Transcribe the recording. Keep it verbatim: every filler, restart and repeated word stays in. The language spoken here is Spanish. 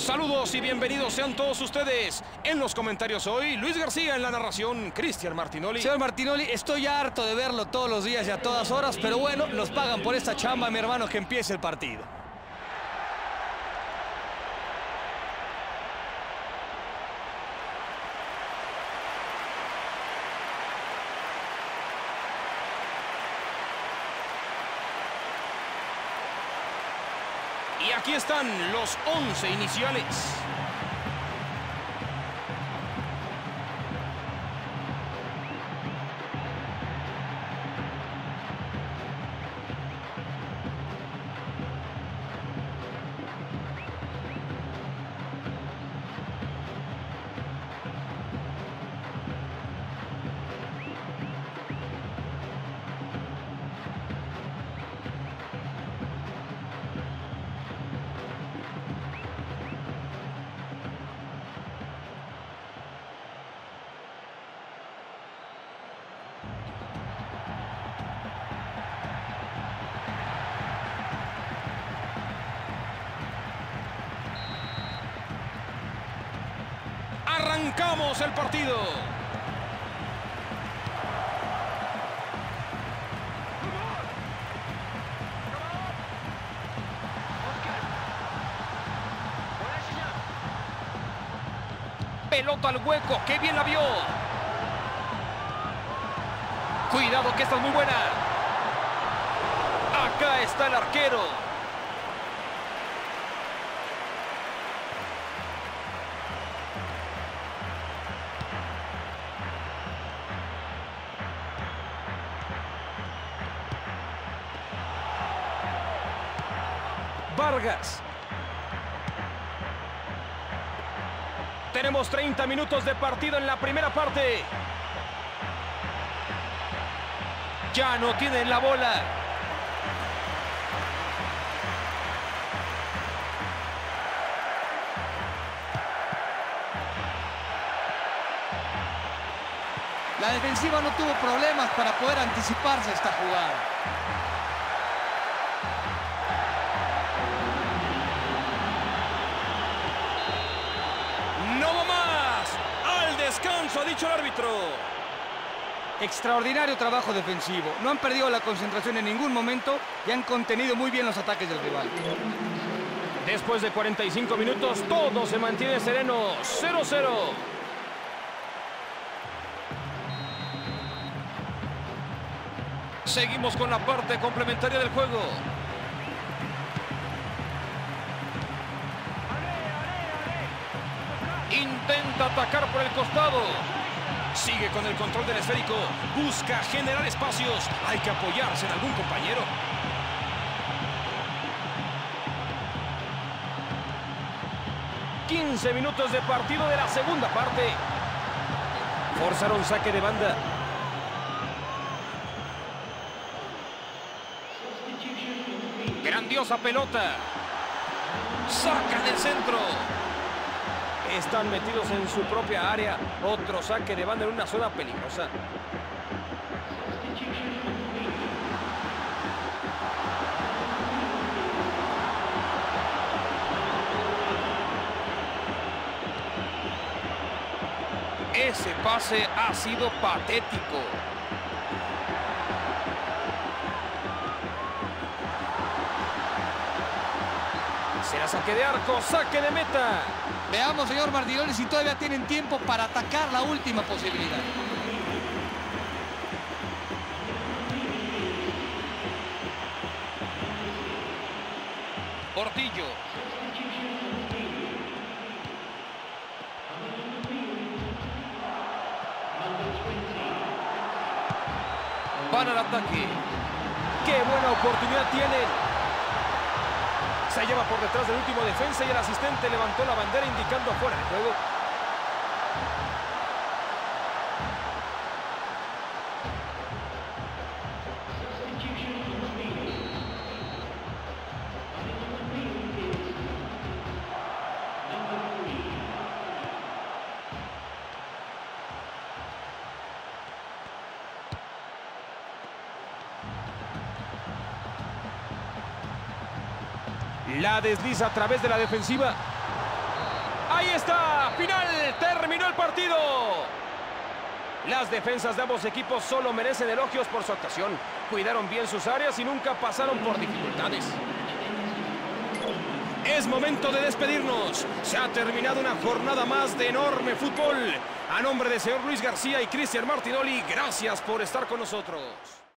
Saludos y bienvenidos sean todos ustedes. En los comentarios hoy, Luis García, en la narración, Cristian Martinoli. Señor Martinoli, estoy harto de verlo todos los días y a todas horas, pero bueno, nos pagan por esta chamba, mi hermano, que empiece el partido. Y aquí están los once iniciales. Arrancamos el partido. Pelota al hueco, qué bien la vio. Cuidado que esta es muy buena. Acá está el arquero. Vargas. Tenemos treinta minutos de partido en la primera parte. Ya no tienen la bola. La defensiva no tuvo problemas para poder anticiparse a esta jugada. Descanso, ha dicho el árbitro. Extraordinario trabajo defensivo. No han perdido la concentración en ningún momento y han contenido muy bien los ataques del rival. Después de cuarenta y cinco minutos, todo se mantiene sereno. cero cero. Seguimos con la parte complementaria del juego. Intenta atacar por el costado. Sigue con el control del esférico. Busca generar espacios. Hay que apoyarse en algún compañero. quince minutos de partido de la segunda parte. Forzaron saque de banda. Grandiosa pelota. Saca del centro. Están metidos en su propia área. Otro saque de banda en una zona peligrosa. Ese pase ha sido patético. Será saque de arco, saque de meta. Veamos, señor Martinoli, si todavía tienen tiempo para atacar la última posibilidad. Portillo. Van al ataque. ¡Qué buena oportunidad tienen! Se lleva por detrás del último defensa y el asistente levantó la bandera indicando afuera de juego. La desliza a través de la defensiva. Ahí está, final, terminó el partido. Las defensas de ambos equipos solo merecen elogios por su actuación. Cuidaron bien sus áreas y nunca pasaron por dificultades. Es momento de despedirnos. Se ha terminado una jornada más de enorme fútbol. A nombre del señor Luis García y Cristian Martinoli, gracias por estar con nosotros.